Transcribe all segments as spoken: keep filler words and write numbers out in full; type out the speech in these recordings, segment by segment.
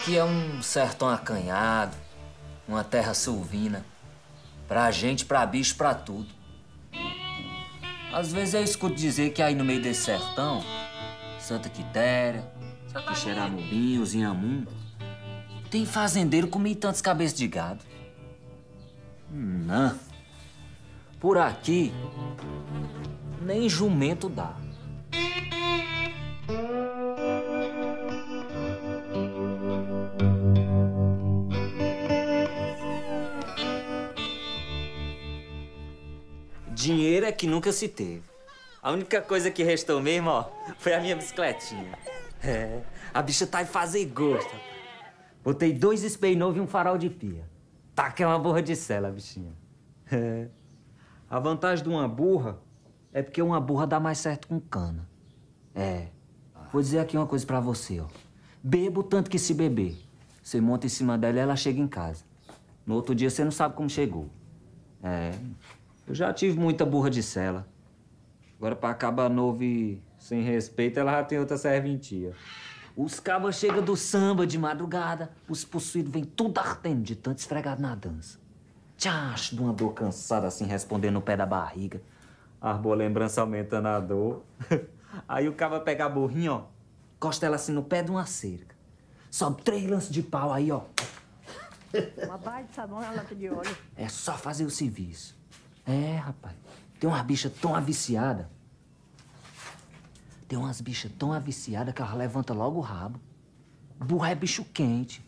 Aqui é um sertão acanhado, uma terra silvina. Pra gente, pra bicho, pra tudo. Às vezes eu escuto dizer que aí no meio desse sertão, Santa Quitéria, Quixeramobim, os Inhamum, tem fazendeiro com mil e tantos cabeças de gado. Não. Por aqui, nem jumento dá. Dinheiro é que nunca se teve. A única coisa que restou mesmo, ó, foi a minha bicicletinha. É, a bicha tá em fazer gosto. Botei dois espelhos novos e um farol de pia. Tá que é uma burra de sela, bichinha. É. A vantagem de uma burra é porque uma burra dá mais certo com cana. É. Vou dizer aqui uma coisa pra você, ó. Beba o tanto que se beber. Você monta em cima dela e ela chega em casa. No outro dia você não sabe como chegou. É. Eu já tive muita burra de sela. Agora, pra acabar novo e sem respeito, ela já tem outra serventia. Os cabas chegam do samba de madrugada, os possuídos vêm tudo ardendo de tanto esfregado na dança. Tchacho, de uma dor cansada assim, respondendo no pé da barriga. As boas lembranças aumentando a dor. Aí o caba pega a burrinha, ó, encosta ela assim no pé de uma cerca. Sobe três lances de pau aí, ó. Uma barra de sabão na lata de óleo. É só fazer o serviço. É, rapaz. Tem umas bichas tão aviciadas. Tem umas bichas tão aviciadas que elas levantam logo o rabo. Burro é bicho quente.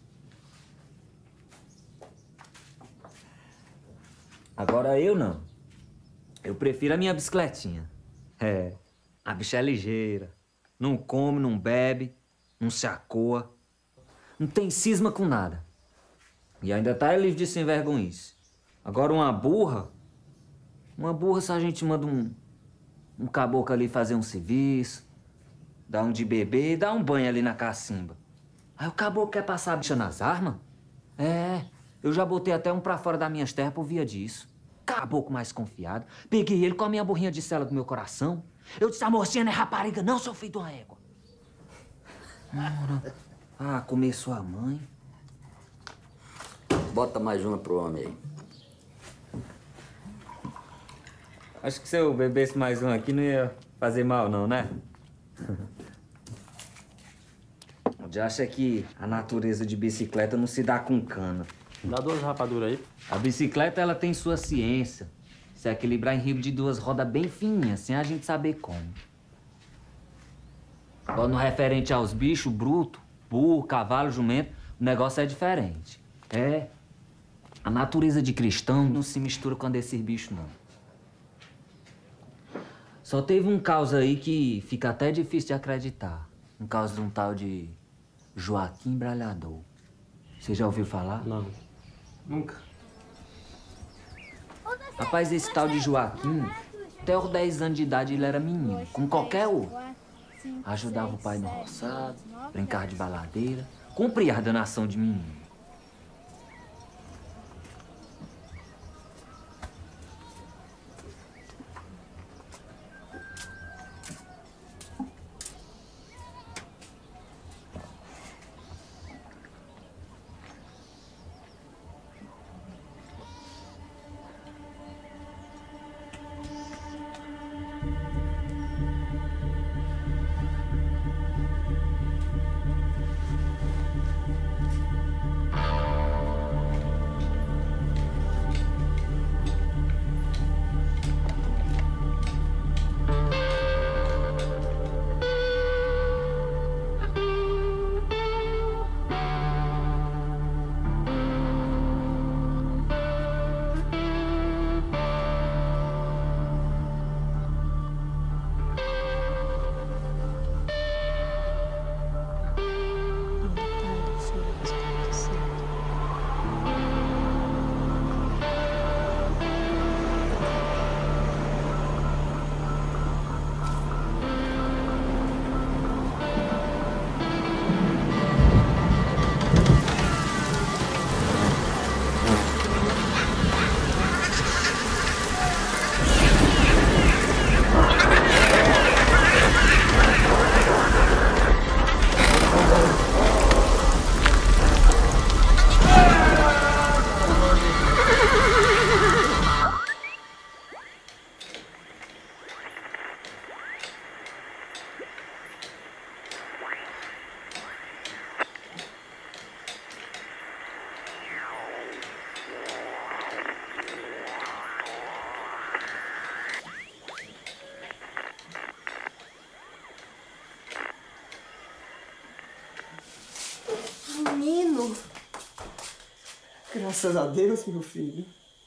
Agora eu não. Eu prefiro a minha bicicletinha. É. A bicha é ligeira. Não come, não bebe, não se acoa. Não tem cisma com nada. E ainda tá livre de sem vergonhice. Agora uma burra... Uma burra, se a gente manda um, um caboclo ali fazer um serviço, dá um de bebê e dá um banho ali na cacimba. Aí o caboclo quer passar a bicha nas armas? É, eu já botei até um pra fora das minhas terras por via disso. Caboclo mais confiado. Peguei ele com a minha burrinha de sela do meu coração. Eu disse, a mocinha não é rapariga não, seu filho de uma égua. Ah, comer sua mãe. Bota mais uma pro homem aí. Acho que se eu bebesse mais um aqui não ia fazer mal, não, né? O dia acha que a natureza de bicicleta não se dá com cana. Dá duas rapaduras aí. A bicicleta, ela tem sua ciência. Se equilibrar em rio de duas rodas bem fininhas, sem a gente saber como. Agora, no referente aos bichos brutos, burro, cavalo, jumento, o negócio é diferente. É. A natureza de cristão não se mistura com a desses bichos, não. Só teve um caos aí que fica até difícil de acreditar. Um caos de um tal de Joaquim Bralhador. Você já ouviu falar? Não. Nunca. Rapaz, esse tal de Joaquim, até os dez anos de idade ele era menino, como qualquer outro. Ajudava o pai no roçado, brincava de baladeira, cumpria a danação de menino. Graças a Deus, meu filho.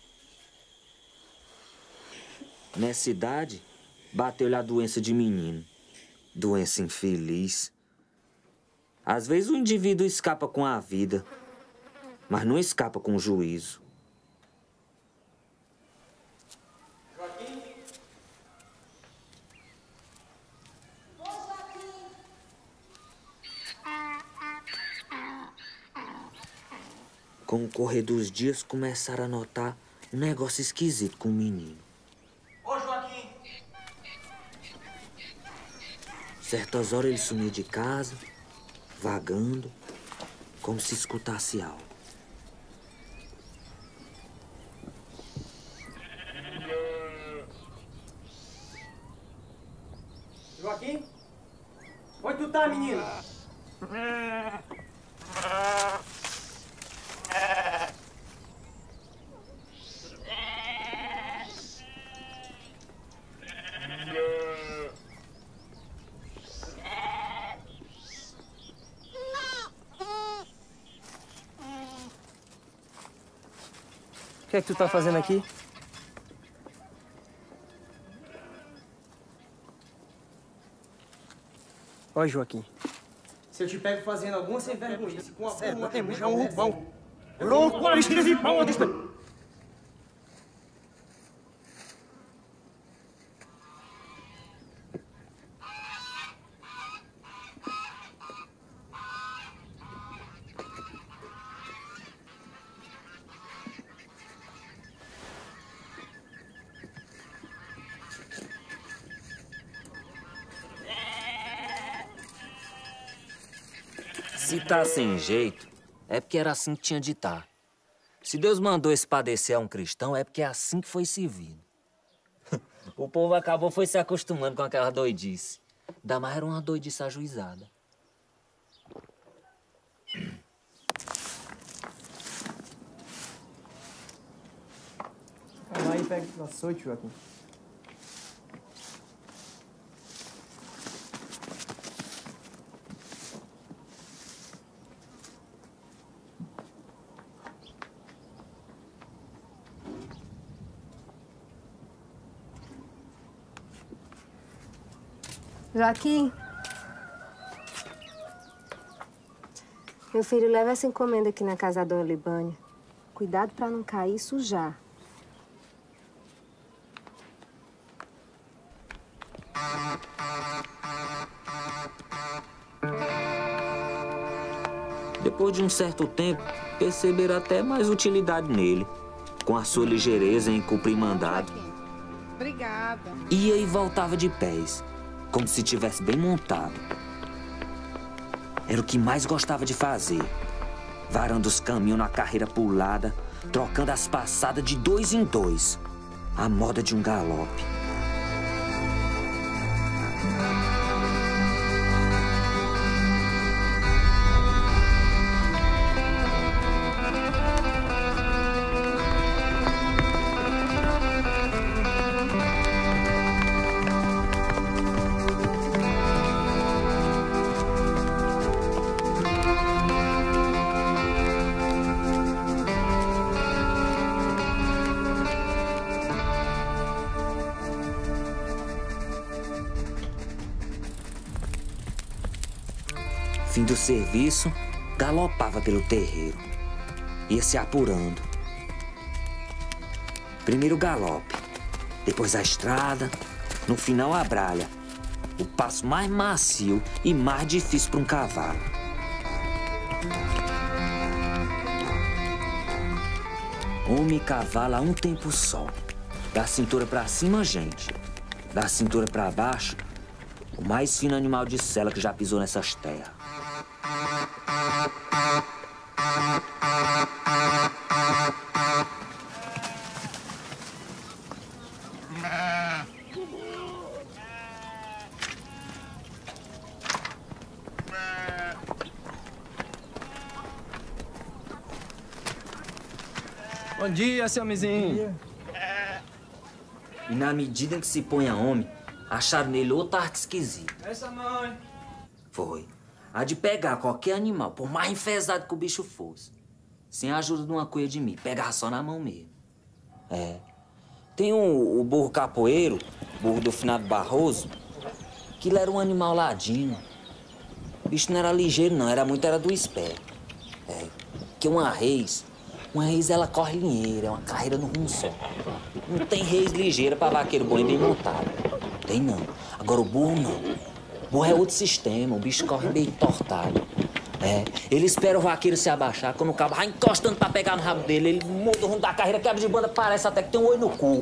Nessa idade, bateu-lhe a doença de menino. Doença infeliz. Às vezes o indivíduo escapa com a vida, mas não escapa com o juízo. Joaquim? Ô, Joaquim! Com o correr dos dias, começaram a notar um negócio esquisito com o menino. Ô, Joaquim! Certas horas ele sumia de casa, vagando, como se escutasse algo. Joaquim? Onde tu tá, menino? O que é que tu tá fazendo aqui? Ó, Joaquim. Se eu te pego fazendo alguma sem vergonha, com a Sério, porra, temos é já um muito roubão. Louco, a escrevi pão, Se tá sem jeito, é porque era assim que tinha de estar. Se Deus mandou esse padecer a um cristão, é porque é assim que foi servido. O povo acabou foi se acostumando com aquela doidice. Ainda mais era uma doidice ajuizada. Vai lá e pega o açoite, Joaquim. Joaquim, meu filho, leva essa encomenda aqui na casa da dona Libânia. Cuidado para não cair e sujar. Depois de um certo tempo, perceberam até mais utilidade nele, com a sua ligeireza em cumprir mandado. Obrigada. Ia e voltava de pés, como se tivesse bem montado. Era o que mais gostava de fazer, varando os caminhos na carreira pulada, trocando as passadas de dois em dois, a moda de um galope. Fim do serviço, galopava pelo terreiro. Ia se apurando. Primeiro o galope, depois a estrada, no final a bralha. O passo mais macio e mais difícil para um cavalo. Homem e cavalo a um tempo só. Da cintura para cima, gente. Da cintura para baixo, o mais fino animal de sela que já pisou nessas terras. Bom dia, seu mizinho. E na medida que se põe a homem, acharam nele outra arte esquisita. Essa mãe. Foi. A de pegar qualquer animal, por mais enfesado que o bicho fosse, sem a ajuda de uma cuia de mim. Pegava só na mão mesmo. É. Tem um, o burro capoeiro, burro do finado Barroso, que ele era um animal ladino. O bicho não era ligeiro, não. Era muito, era do espé. É. Que uma reis, uma reis, ela corre linheira, é uma carreira no rumo só. Não tem reis ligeira pra vaqueiro bom e bem montado. Tem, não. Agora, o burro, não. O burro é outro sistema. O bicho corre meio entortado. É, ele espera o vaqueiro se abaixar, quando o cabo vai encostando pra pegar no rabo dele, ele muda o rumo da carreira, quebra de banda, parece até que tem um olho no cu.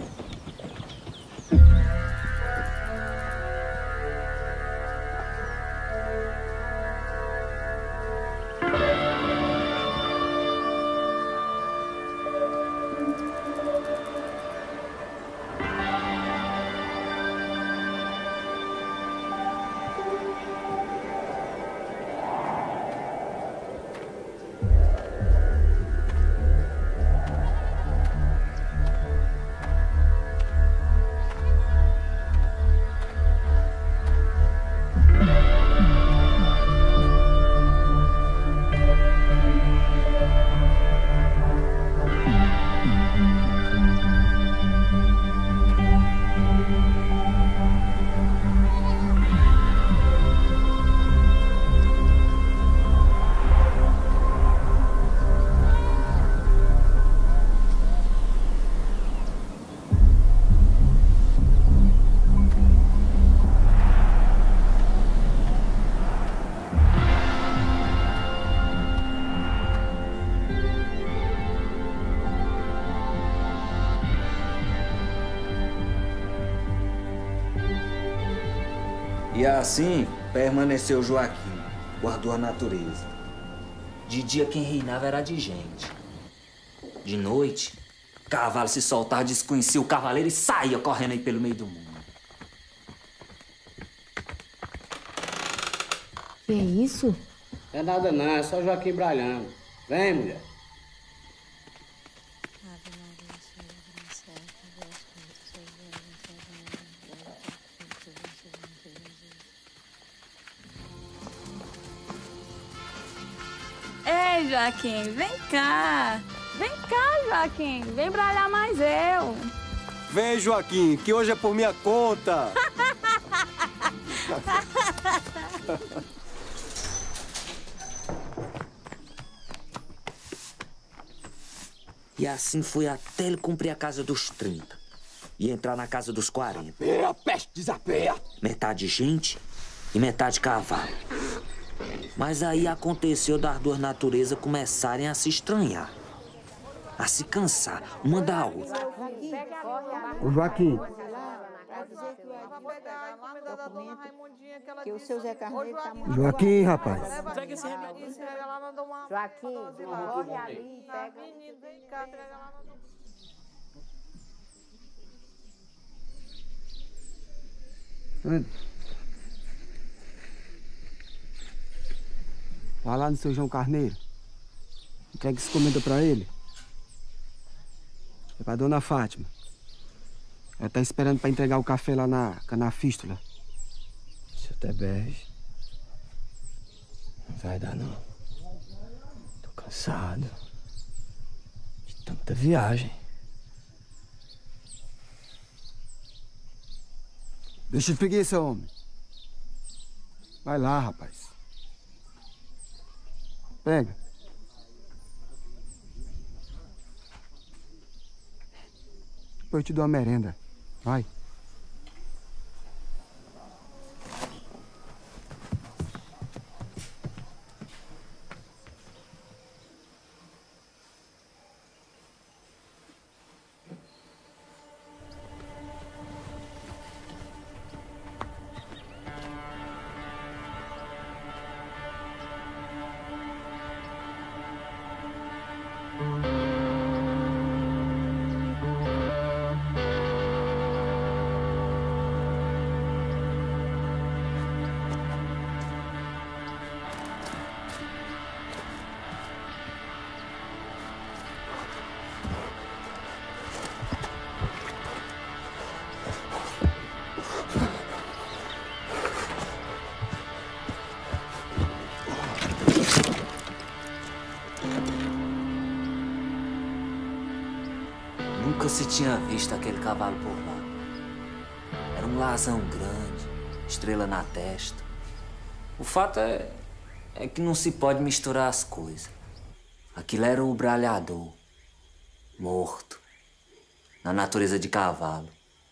E assim permaneceu Joaquim, guardou a natureza. De dia quem reinava era de gente. De noite, o cavalo se soltava, desconhecia o cavaleiro e saía correndo aí pelo meio do mundo. Que é isso? É nada não, é só Joaquim bralhando. Vem, mulher. Ei, Joaquim, vem cá. Vem cá, Joaquim. Vem bralhar mais eu. Vem, Joaquim, que hoje é por minha conta. E assim foi até ele cumprir a casa dos trinta e entrar na casa dos quarenta. Peia, peste, desapeia. Metade gente e metade cavalo. Mas aí aconteceu das duas naturezas começarem a se estranhar, a se cansar, uma da outra. Ô, Joaquim. Que o seu Zé Carneiro tá muito... Joaquim, rapaz. Joaquim, corre ali, pega... Vai lá no seu João Carneiro. Entrega esse comida pra ele. É pra dona Fátima. Ela tá esperando pra entregar o café lá na Canafístula. Seu Tebege. Não vai dar, não. Tô cansado. De tanta viagem. Deixa de preguiça, homem. Vai lá, rapaz. Pega. Depois eu te dou uma merenda. Vai. Nunca se tinha visto aquele cavalo por lá. Era um lazão grande, estrela na testa. O fato é, é que não se pode misturar as coisas. Aquilo era o bralhador, morto, na natureza de cavalo.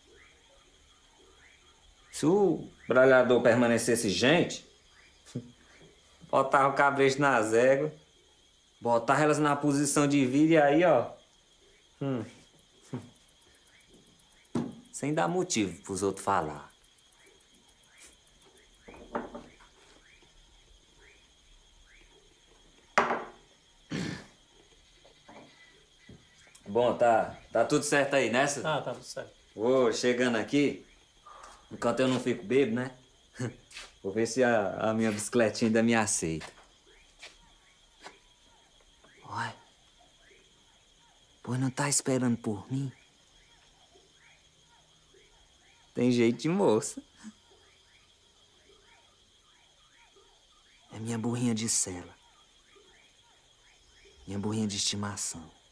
Se o bralhador permanecesse gente, botava o cabresto nas éguas, botava elas na posição de vida e aí, ó... Hum, sem dar motivo pros outros falar. Bom, tá, tá tudo certo aí, né? Ah, tá tudo certo. Vou chegando aqui, enquanto eu não fico bêbado, né? Vou ver se a, a minha bicicletinha ainda me aceita. Uai, pois não tá esperando por mim? Tem jeito de moça. É minha burrinha de sela. Minha burrinha de estimação.